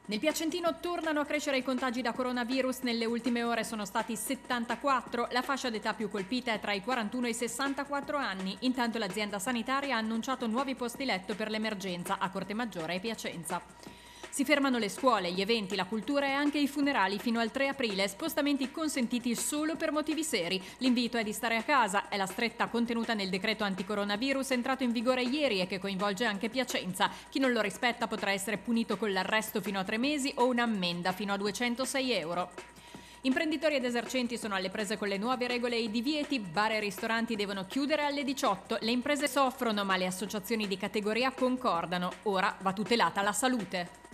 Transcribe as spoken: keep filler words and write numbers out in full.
Nel Piacentino tornano a crescere i contagi da coronavirus, nelle ultime ore sono stati settantaquattro, la fascia d'età più colpita è tra i quarantuno e i sessantaquattro anni, intanto l'azienda sanitaria ha annunciato nuovi posti letto per l'emergenza a Cortemaggiore e Piacenza. Si fermano le scuole, gli eventi, la cultura e anche i funerali fino al tre aprile, spostamenti consentiti solo per motivi seri. L'invito è di stare a casa, è la stretta contenuta nel decreto anticoronavirus entrato in vigore ieri e che coinvolge anche Piacenza. Chi non lo rispetta potrà essere punito con l'arresto fino a tre mesi o un'ammenda fino a duecentosei euro. Imprenditori ed esercenti sono alle prese con le nuove regole e i divieti, bar e ristoranti devono chiudere alle diciotto, le imprese soffrono ma le associazioni di categoria concordano, ora va tutelata la salute.